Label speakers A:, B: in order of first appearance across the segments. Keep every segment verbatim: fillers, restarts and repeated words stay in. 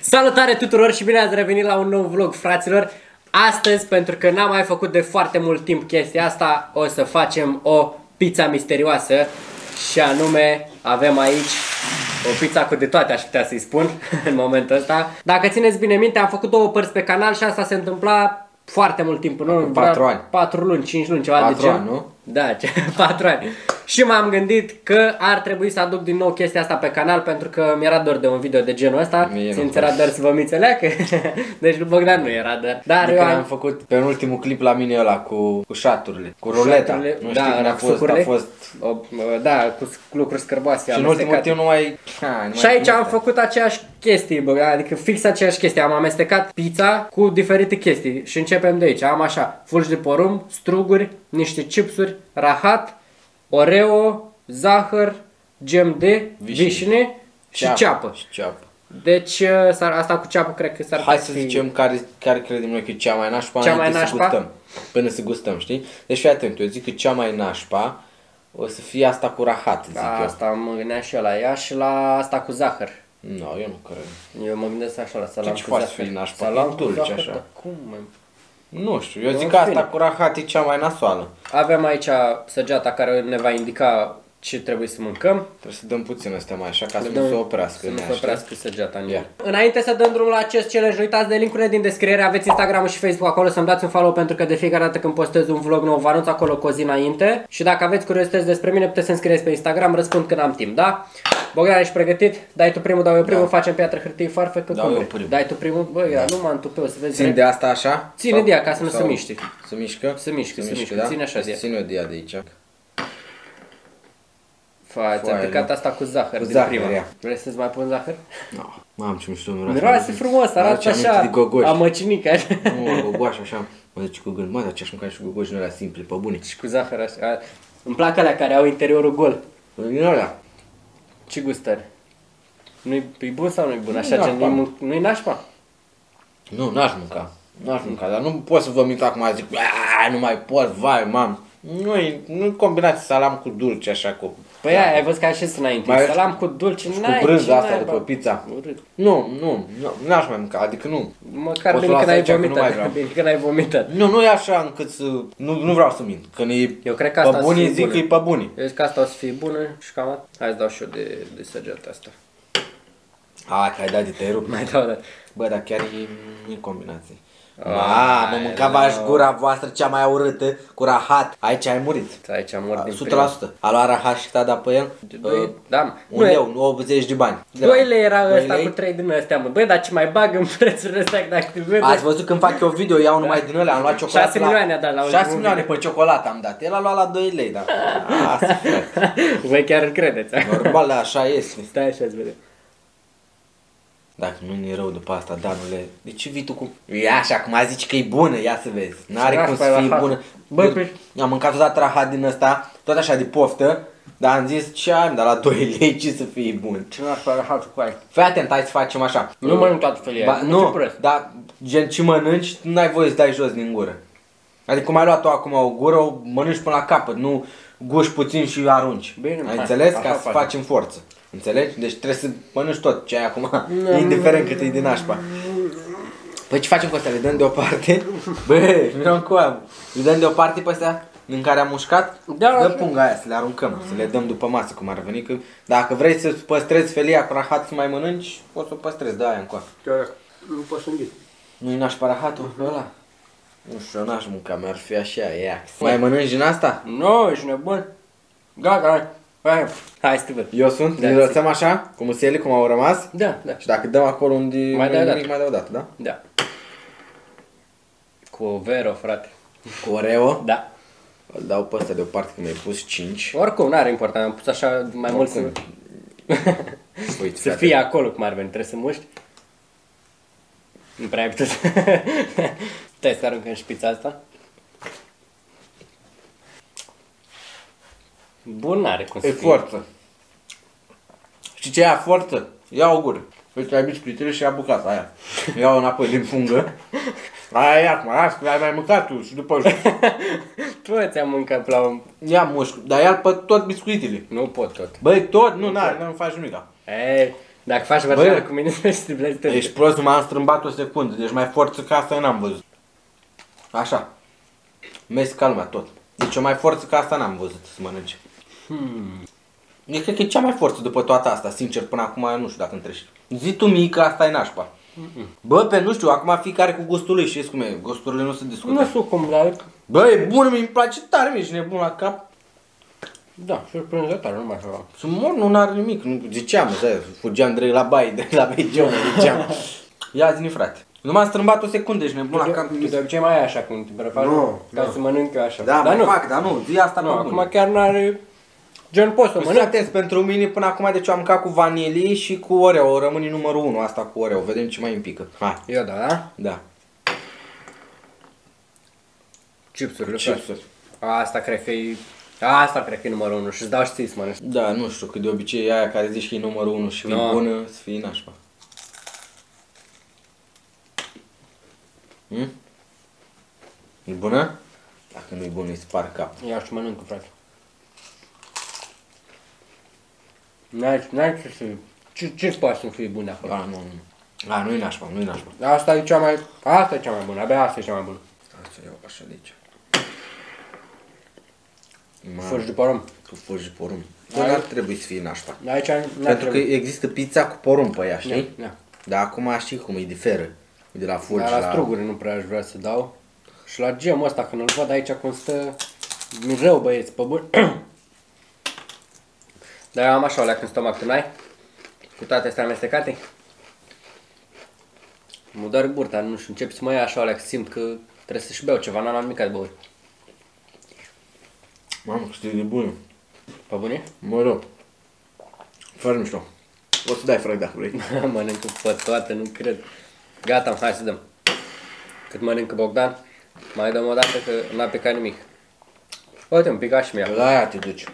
A: Salutare tuturor și bine ați revenit la un nou vlog, fraților. Astăzi, pentru că n-am mai făcut de foarte mult timp chestia asta, o să facem o pizza misterioasă. Și anume, avem aici o pizza cu de toate, aș putea să-i spun, în momentul ăsta. Dacă țineți bine minte, am făcut două părți pe canal și asta se întâmpla foarte mult timp, nu?
B: patru ani.
A: patru luni, cinci luni, ceva
B: patru
A: de gen.
B: ani, nu?
A: Da, patru ani. Și m-am gândit că ar trebui să aduc din nou chestia asta pe canal, pentru că mi-era dor de un video de genul ăsta. Ți era dor să vă mițeleacă? Deci lui Bogdan nu era dor. Dar
B: adică
A: eu am...
B: am făcut pe un ultimul clip la mine ăla cu, cu șaturile, cu ruleta. Nu
A: da,
B: știu cum a fost, a fost...
A: O, da, cu lucruri scârboase.
B: Și în ultimul timp nu mai... Ha, nu
A: și
B: mai
A: aici am făcut aceeași chestie, Bogdan, adică fix aceeași chestie. Am amestecat pizza cu diferite chestii și începem de aici. Am așa, fulgi de porumb, struguri, niște chipsuri, rahat, oreo, zahăr, gem de vișine, vișine și ceapă. ceapă.
B: Și ceapă.
A: Deci asta cu ceapă cred că s-ar
B: Hai să fi... zicem care, care credem noi că e cea mai nașpa,
A: cea mai nașpa?
B: Să gustăm, până să gustăm, știi? Deci fii atent, eu zic că cea mai nașpa o să fie asta cu rahat, zic
A: da,
B: eu.
A: Asta mă gândeam și eu la ea și la asta cu zahăr.
B: Nu, no, eu nu cred.
A: Eu mă gândesc așa la salam
B: ce
A: cu zahăr.
B: Ce poate fi nașpa?
A: Salam
B: dulce zahăr, așa.
A: Cum, mă?
B: Nu știu, eu zic că asta cu rahat e cea mai nasoală.
A: Avem aici săgeata care ne va indica ce trebuie să mâncăm.
B: Trebuie să dăm puțin astea mai așa ca
A: să
B: nu se oprească.
A: Să nu se oprească săgeata în
B: yeah.
A: Înainte să dăm drumul la acest challenge, nu uitați de link-urile din descriere, aveți Instagram și Facebook acolo, să-mi dați un follow pentru că de fiecare dată când postez un vlog nou vă anunț acolo cu o zi înainte. Și dacă aveți curiozități despre mine puteți să-mi scrieți pe Instagram, răspund când am timp, da? Bogdan, ești pregătit? Dai tu primul, dau eu primul, da. Facem piatră, hârtie, farfecă,
B: dau eu primul.
A: Dai tu primul? Băi, da. Nu mă întupeu, să vezi.
B: Țin de asta așa?
A: Ține de ea ca să nu se miște.
B: Se mișcă?
A: Se mișcă, se mișcă,
B: da?
A: ține așa de ea.
B: Ține-o de ea de aici.
A: Fai, ți-am picat asta cu zahăr
B: cu
A: din
B: zahăr,
A: prima.
B: Ia.
A: Vrei să-ți mai pun zahăr?
B: Nu. No. Mamă, ce mișto miroase.
A: Miroase frumos, arată așa, amăcinică.
B: Nu, gogoaș așa. Mă zice cu gând, mă, dar ce-aș mânca și gogoși din alea simple, pe bune.
A: Și cu zahăr așa. Îmi plac alea care au interiorul gol.
B: Din alea.
A: Ce gust are? Nu-i bun sau nu-i bun? Așa ce nu-i nașpa?
B: Nu, n-aș mânca. N-aș mânca, dar nu pot să vă mint acum, zic, nu mai pot, vai, mam. Nu-i, nu-i combinație salam cu dulce așa cu...
A: Păi aia, ai văzut că așa sunt înainte, mai salam cu dulce, n-ai,
B: cu brânza asta după pizza.
A: Urât.
B: Nu, nu, nu, n-aș mai mânca, adică nu.
A: Măcar bine că n-ai vomitat, bine că n-ai vomitat.
B: Nu, nu e așa încât să, nu, nu vreau să mint, că e
A: eu cred că asta
B: pe bunii zic că e pe bunii.
A: Eu zic că asta o să fie bună și cam atât. Hai să dau și eu de, de săgeata asta.
B: Hai că ai dat de te rup.
A: Mai dau, da.
B: Bă, dar chiar e, nu e combinație. Mamă, mâncava-și gura voastră cea mai urâtă cu rahat. Aici ai murit.
A: Aici am murit din
B: o sută la sută. A luat rahat și t-a dat pe el?
A: Doi, da.
B: Un leu, optzeci de bani.
A: doi lei era ăsta cu trei din ăstea, mă. Băi, dar ce mai bag în prețurile astea dacă te vede?
B: Ați văzut când fac eu video, iau numai din ălea, am luat ciocolată.
A: șase milioane a dat la
B: șase milioane pe ciocolată am dat. El a luat la doi lei, da. Asta.
A: Voi chiar îl credeți?
B: Normal, așa este.
A: Stai așa, îți vedem.
B: Dacă nu e rău după asta, Danule, de ce vii tu cu... E așa, cum a zici că e bună, ia să vezi. N-are cum să fie bună. Bă, am mâncat odată rahat din ăsta, tot așa de poftă, dar am zis ce am, dar la doi lei ce să fie bun.
A: Ce n-aș pe rahat cu aia?
B: Fii atent, hai să facem așa.
A: Nu mănânc toată felia.
B: Nu, dar gen ce mănânci, nu ai voie să dai jos din gură. Adică cum ai luat tu acum o gură, o mănânci până la capăt, nu guși puțin și arunci.
A: Bine,
B: ai înțeles? Ca să facem forță. Înțelegi? Deci trebuie să mănânci tot ce ai acum, indiferent cât e din nașpa. Păi ce facem cu astea? Le dăm deoparte? Bă, nu cu aia. Le dăm deoparte pe astea în care am mușcat?
A: Da,
B: dă punga aia, să le aruncăm, să le dăm după masă, cum ar veni. Că dacă vrei să păstrezi felia cu rahat să mai mănânci, poți să o păstrezi, da, aia încoa.
A: Nu poți să înghit.
B: Nu-i nașpa rahatul ăla? Nu știu, n-aș mânca, mi-ar fi așa, ia. Mai mănânci din asta?
A: Nu, ești nebun. Gata, hai. Hai să te văd.
B: Eu sunt? Ne lăsăm așa? Cu muselii, cum au rămas?
A: Da, da.
B: Și dacă dăm acolo unde
A: mai dai
B: nimic, mai dau o dată, da?
A: Da. Cu o Vero, frate.
B: Cu Oreo?
A: Da.
B: Îl dau pe ăsta deoparte că mi-ai pus cinci.
A: Oricum, n-are important, am pus așa mai mult să...
B: Uite,
A: să fie acolo cum ar veni, trebuie să muști. Nu prea ai putut. Stai să aruncăm și pizza asta. Bun, n-are cum să
B: e
A: fie.
B: forță. Știi ce e aia forță? Ia o gură. Uite, ai biscuitele și ia bucata aia. Ia-o înapoi din pungă. Aia ia acum, las, ai mai mâncat tu și după
A: tu ți-am mâncat la un...
B: Ia mușc, dar ia pe tot biscuitele.
A: Nu pot tot.
B: Băi, tot? Nu, n-ai, nu faci nimica.
A: Ei, Dacă faci vărjeală cu mine, să striblezi tot.
B: Ești prost, m-am strâmbat o secundă, deci mai forță ca asta n-am văzut. Așa. Mergi ca lumea, tot. Deci o mai forță ca asta n-am văzut să mănânci.
A: Hmm.
B: Eu cred că e cea mai forță după toată asta, sincer, până acum nu știu dacă întrești. Zi tu mie că asta e nașpa. Mm-mm. Bă, pe nu știu, acum fiecare cu gustul lui, știți cum e, gusturile nu se discută.
A: Nu știu cum, dar...
B: Bă, e bună, mi-mi place tare, mi-ești nebun la cap.
A: Da, surprinzător, nu mai așa.
B: Sunt mor, nu are nimic, nu ziceam, ză, fugeam direct la baie, de la Belgium, ziceam. Ia zi-ni, frate. Nu m-am strâmbat o secundă, ești nebun la cap.
A: Tu de obicei mai ai așa când te prefaci,
B: Nu,
A: ca
B: nu.
A: să mănânc eu așa.
B: Da,
A: dar
B: mai
A: nu.
B: fac, dar nu, zi asta
A: Nu,
B: pe
A: acum
B: bune.
A: chiar n-are... Gen, poți să
B: Nu
A: mănânc.
B: atenți, pentru mine până acum deci eu am mâncat cu vanilii și cu Oreo, rămâne numărul unu asta cu Oreo, vedem ce mai împică. Hai.
A: Eu da, da?
B: Da.
A: Chipsurile.
B: Chipsuri.
A: Asta cred că e... Asta cred că e numărul unu și îți dau și ție să mănânci.
B: Da, nu știu, că de obicei aia care zici că e numărul unu și
A: No.
B: e bună, să fie nașpa. Hm? E bună? Dacă nu e bună, îi spar cap.
A: Ia și mănâncă, frate. N-ai, n-ai ce să... Ce, ce poate să fie bun acolo?
B: A, nu, nu. A, nu-i nașpa, nu-i nașpa.
A: Asta e cea mai... Asta e cea mai bună, abia asta e cea mai bună.
B: Hai să iau așa de aici.
A: Făși de porumb.
B: Cu foși de porumb. Dar ar trebui să fie nașpa.
A: Aici n-ar
B: Pentru că
A: trebui.
B: există pizza cu porumb pe ea, știi?
A: Da.
B: Dar acum știi cum e, diferă. De la fulgi
A: Dar la
B: la...
A: struguri nu prea aș vrea să dau. Și la gemul ăsta, când îl văd aici cum stă... Mi rău, băieți, pe bun. Dar eu am așa o leacă în stomac, tu n-ai? Cu toate astea amestecate? Mă doare burta, nu știu, încep să mă ia așa o leacă, simt că trebuie să-și beau ceva, n-am nimic de băut.
B: Mamă, că știi de bună.
A: Pe bune?
B: Mă rog. Fără mișto. O să dai frag dacă vrei.
A: Mănâncă pe toate, nu cred. Gata, hai să dăm. Cât mănâncă Bogdan, mai dăm o dată că n-a picat nimic. Uite, un picat și mi-a.
B: La aia te duci.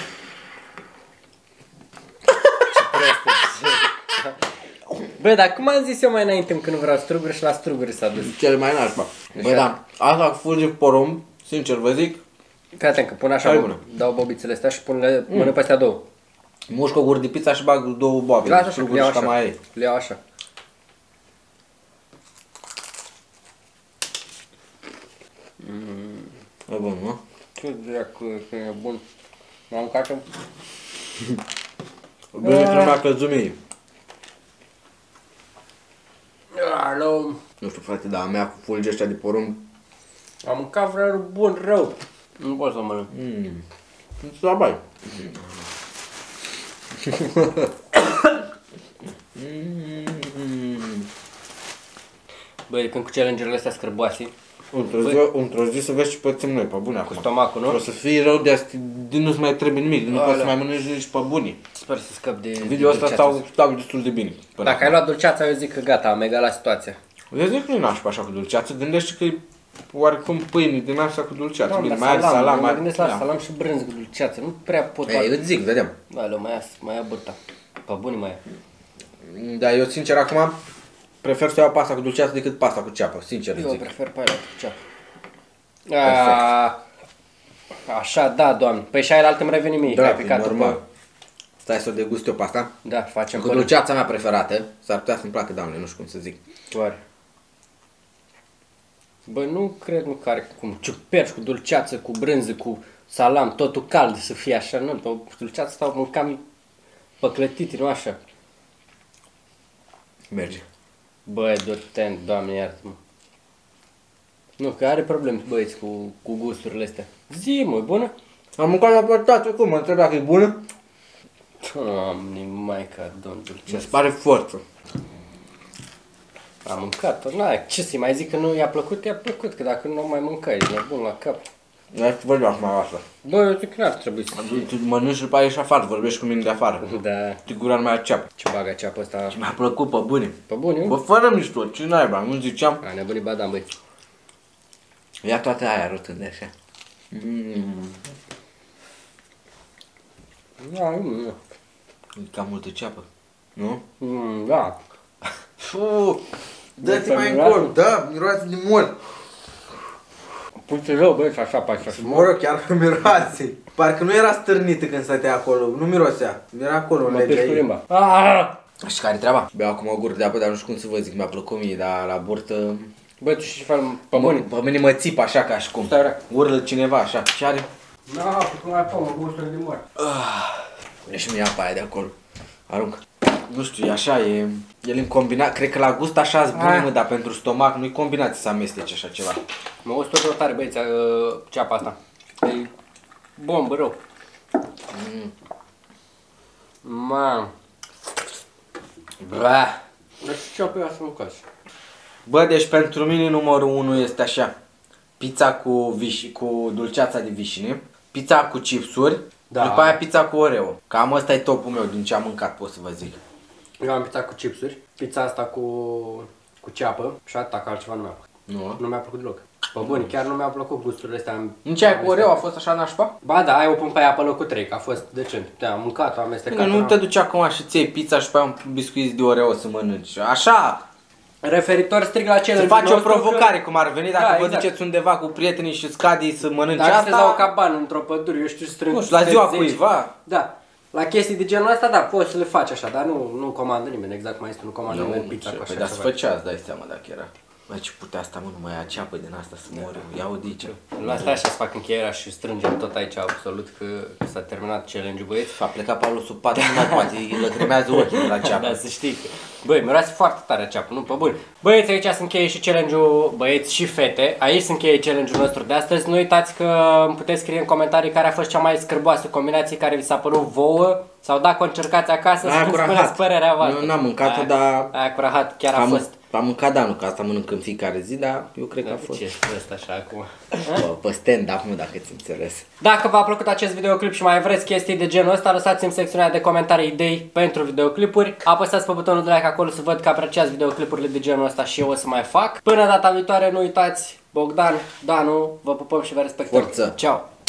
A: Bă, dar cum am zis eu mai înainte că nu vreau struguri și la struguri s-a dus?
B: Cele mai nașpa. Bă, da, asta cu fulgi cu porumb, sincer vă zic,
A: Fii atent că pun așa,
B: Care
A: bun,
B: bună?
A: dau bobițele astea și pun le, mm. mănânc pe astea două.
B: mușc o gură de pizza și bag două boabe.
A: Lasă așa,
B: struguri
A: le iau
B: și cam
A: așa.
B: mai e.
A: Le iau așa.
B: E bun, nu?
A: Ce dracu, că e bun. M-am mâncat.
B: Bine, trebuie mai căzut mie.
A: Alo.
B: Nu știu, frate, dar a mea cu fulgi ăștia de porumb.
A: Am mâncat vreau bun rău. Nu pot să mănânc.
B: Mmm. Nu știu, la bai.
A: Băi, când cu challenge-urile astea scârboase,
B: Într-o zi, într-o zi să vezi ce pățim noi, pe bune
A: cu
B: acum.
A: stomacul,
B: O
A: nu?
B: să fii rău de asta, din nu-ți mai trebuie nimic, nu
A: Alea.
B: poți să mai mănânci nici pe bunii.
A: Sper să scap de
B: Video ăsta
A: dulceața.
B: stau, stau destul de bine. până
A: Dacă ai
B: acum.
A: luat dulceața, eu zic că gata, am egalat situația.
B: Eu zic că nu-i nașpa așa cu dulceață, gândește că e oarecum pâine din asta cu dulceață.
A: Nu,
B: Bine,
A: dar
B: mai are
A: salam,
B: salam,
A: mă
B: mai
A: gândesc la
B: da.
A: salam și brânză cu dulceață, nu prea pot.
B: Ei, eu îți zic, vedem.
A: Da, le mai ia, mai ia burta. Pe bune mai ia.
B: Dar eu sincer acum prefer să iau pasta cu dulceață decât pasta cu ceapă, sincer îți
A: Eu
B: zic.
A: prefer pe aia cu ceapă. A, așa, da, doamne. Păi și aia la altă îmi reveni mie, că
B: Da,
A: ai
B: e
A: picat
B: normal.
A: după.
B: Stai să o degust eu pasta.
A: Da, facem
B: Cu
A: până.
B: dulceața mea preferată, s-ar putea să-mi placă, doamne, nu știu cum să zic.
A: Oare. Bă, nu cred nu care cum ciuperci cu dulceață, cu brânză, cu salam, totul cald să fie așa, nu, pe dulceață stau mâncam păclătite, nu așa.
B: Merge.
A: Bă, du-te, doamne, iartă-mă. Nu, că are probleme băieți cu, cu gusturile astea. Zi, mă, e bună?
B: Am mâncat la pătață, cum? Mă întreb dacă e bună?
A: Doamne, maica, domn
B: Mi
A: dulceață.
B: se pare forță.
A: Am mâncat-o, n-ai, ce să-i mai zic că nu i-a plăcut, i-a plăcut, că dacă nu mai mâncai, e nebun la cap.
B: Hai să vorbim acum asta.
A: Bă, eu zic că n-ar trebui să...
B: Tu mănânci și după aia ieși afară, vorbești cu mine de afară.
A: Da,
B: Te gura nu mai are ceapă.
A: ce bagă ceapă ăsta?
B: Mi-a plăcut pe bune.
A: Pe bun,
B: Bă,
A: eu?
B: fără mișto, ce naiba, nu ziceam.
A: A, nebunii badam, băi.
B: Ia toate aia rotânde așa. Mm.
A: Da, nu,
B: E cam multă ceapă. Nu?
A: nu. Da.
B: Fuuu, dă-te
A: Dă-te
B: mai
A: miroase?
B: încolo, da, miroase de mult.
A: Puțin rău, băi, și așa, pe așa.
B: Mă rog, chiar că miroase. Parcă nu era stârnită când stătea acolo, nu mirosea. Era acolo în
A: Mă
B: legea
A: piși cu
B: ei.
A: limba. Ah!
B: Și care treaba? Beau acum o gură de apă, dar nu știu cum să vă zic, mi-a plăcut mie, dar la burtă...
A: Bă, tu știi ce faci pe bune?
B: Pe mine mă țip așa ca și cum. Urlă cineva așa, ce are?
A: Da, pe cum ai pomă, gusturi de mor.
B: Pune și mie apa aia de acolo. Arunc. Nu știu, e așa, e... El în combinat, cred că la gust așa-s bune, mă, dar pentru stomac nu-i combinație să amesteci așa ceva.
A: Mă gustă tot tare, băieți, uh, ceapa asta. E bombă rău. Mm. Mam.
B: Bă.
A: Dar ce ceapă e asta mâncați?
B: Bă, deci pentru mine numărul unu este așa. Pizza cu, viș cu dulceața de vișine, pizza cu chipsuri, da. După aia pizza cu Oreo. Cam ăsta e topul meu din ce am mâncat, pot să vă zic.
A: Eu am pizza cu chipsuri, pizza asta cu, cu ceapă și atâta, că altceva nu mi-a plăcut.
B: Nu?
A: Nu mi-a plăcut deloc. Pe bun, chiar nu mi-a plăcut gusturile astea.
B: Nici aia cu Oreo a fost așa nașpa?
A: Ba da, ai o pun pe aia pe locul trei, că a fost decent. Te-am mâncat, am amestecat.
B: Nu te duci acum și ți iei pizza și pe aia un biscuit de Oreo să mănânci. Așa!
A: Referitor strict la challenge.
B: Să faci o provocare, că... cum ar veni dacă
A: da,
B: vă
A: exact.
B: duceți undeva cu prietenii și scadi să mănânci
A: dacă
B: asta.
A: Dacă la o cabană într-o pădure, eu știu, strâng.
B: Nu știu, la ziua cuiva.
A: Da. La chestii de genul ăsta, da, poți să le faci așa, dar nu, nu comandă nimeni, exact cum ai zis, nu comandă nimeni pizza cu așa
B: ceva. Dar să făceați, dai seama dacă era. Bă, ce putea asta, mă, nu mai ia ceapă din asta să mor eu. Ia o dice.
A: La asta așa să fac încheierea și strângem tot aici absolut că s-a terminat challenge-ul, băieți.
B: A plecat Paul sub pat, nu mai poate, îi lăcrimează ochii la ceapă.
A: Da, să știi că... Băi, miroase foarte tare ceapă, nu? Pe bun. Băieți, aici se încheie și challenge-ul, băieți și fete. Aici se încheie challenge-ul nostru de astăzi. Nu uitați că îmi puteți scrie în comentarii care a fost cea mai scârboasă combinație care vi s-a părut vouă. Sau dacă o încercați acasă, să-mi spuneți părerea voastră.
B: Nu, n-am mâncat-o, dar...
A: Aia cu rahat chiar a fost.
B: Am mâncat Danu, că asta mănânc în fiecare zi, dar eu cred că a fost.
A: Ce ești ăsta așa acum?
B: Bă, pe stand-up, nu, dacă ți înțeles.
A: Dacă v-a plăcut acest videoclip și mai vreți chestii de genul ăsta, lăsați în secțiunea de comentarii idei pentru videoclipuri. Apăsați pe butonul de like acolo să văd că apreciați videoclipurile de genul ăsta și eu o să mai fac. Până data viitoare, nu uitați, Bogdan, Danu, vă pupăm și vă respectăm.
B: Forță!
A: Ceau!